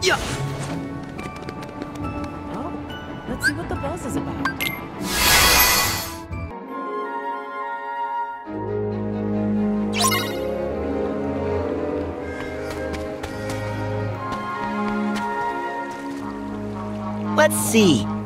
Oh, let's see what the buzz is about. Let's see.